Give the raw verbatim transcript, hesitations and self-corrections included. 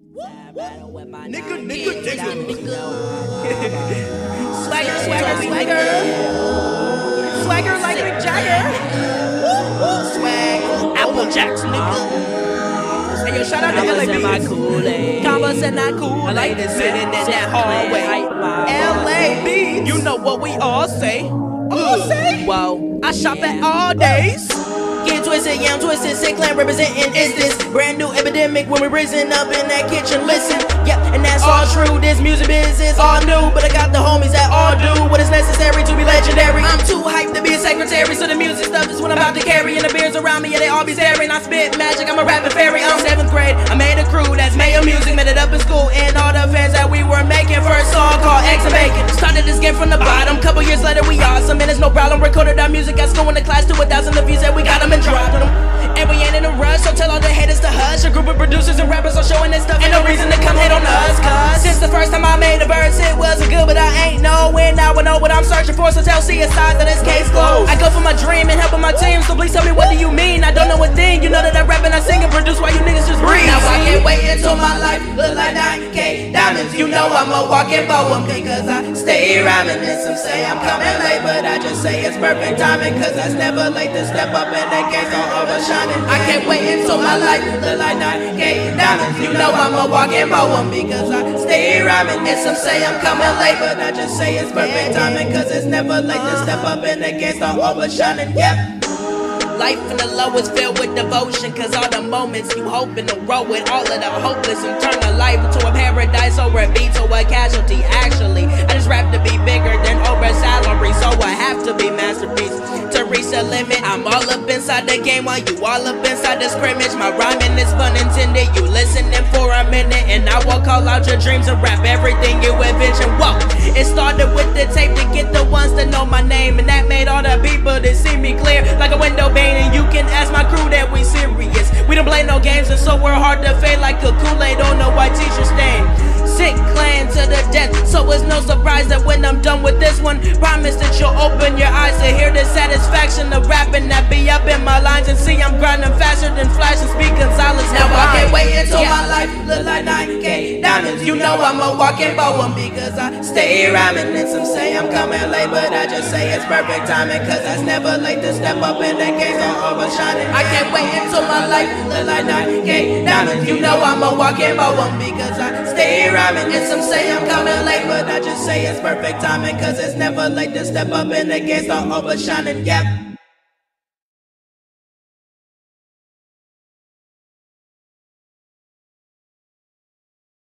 Nigga, nigga, nigga. Swagger, swagger, swagger. Swagger like Mick Jagger. Swag. Apple Jacks, nigga. Hey, yo, shout out to L A B. Converse and not cool. I like this sitting in that hallway. L A B. You know what we all say. All say? Whoa. I shop at all days. Get twisted, yeah, I'm twisted, sick clan representing is this brand new epidemic when we risen up in that kitchen, listen, yeah, and that's all true, this music business all new, but I got the homies that all do what is necessary to be legendary. I'm too hyped to be a secretary, so the music stuff is what I'm about to carry, and the beers around me, yeah, they all be staring, I spit magic, I'm a rapping fairy, I'm seventh grade, I made a crew that's made of music, made it up in school, and all the fans that we were making, first song called Eggs and Bacon, started this game from the bottom, couple years later we awesome, and it's no problem, recorded our music at school in the class to a thousand of views that we got them and dropped them. And we ain't in a rush, so tell all the haters to hush. A group of producers and rappers are showing this stuff, ain't no reason to come hate on us. Cause since the first time I made a verse, it wasn't good, but I ain't knowing. Now I know what I'm searching for, so tell C S I that this case closed. I go for my dream and helping my team, so please tell me what do you mean? I don't know a thing, you know that I rap and I sing and produce while you niggas just breathe. Now I can't wait until my life look like nine K diamonds. You know I'm a walking poem, because I stay rhyming. And some say I'm coming late, but I just say it's perfect timing, cause that's never late to step up in that case on overshining. I can't wait until my life look like nine K diamonds. You know I'm a walking poem, because I stay rhyming. And some say I'm coming late, but I just say it's perfect timing, cause it's never late to step up in the game, start overshining, yeah. Life in the low is filled with devotion, cause all the moments you hoping to roll with all of the hopeless and turn a life into a paradise or a beat to a casualty. Actually, I just rap to be bigger than over salary, so I have to be masterpiece to reach the limit. I'm all up inside the game while you all up inside the scrimmage. My rhyming is pun intended, you listening for a minute, and I will call out your dreams and rap everything you envision. Whoa, it started with the tape to get the ones to know my name, and that made all the people that see me clear like a window pane. And you can ask my crew that we serious. We don't play no games, and so we're hard to fade like a Kool-Aid on a white t-shirt stain. Sick clan to the death, so it's no surprise that when I'm done with this one, promise that you'll open your eyes to hear the satisfaction of rapping that be up in my lines, and see I'm grinding faster than Flash and speak Gonzalez. Now I can't wait until yeah. my life look like nine K diamonds. You know I'm a walking poem, because I stay rhyming. And some say I'm coming late, but I just say it's perfect timing, cause that's never late to step up in the game, so overshining. I can't wait until my life look like nine K diamonds. You know I'm a walking poem, because I stay rhyming. And some say I'm coming late, but I just say it's perfect timing, cause it's never late to step up in the game, start overshining, yeah.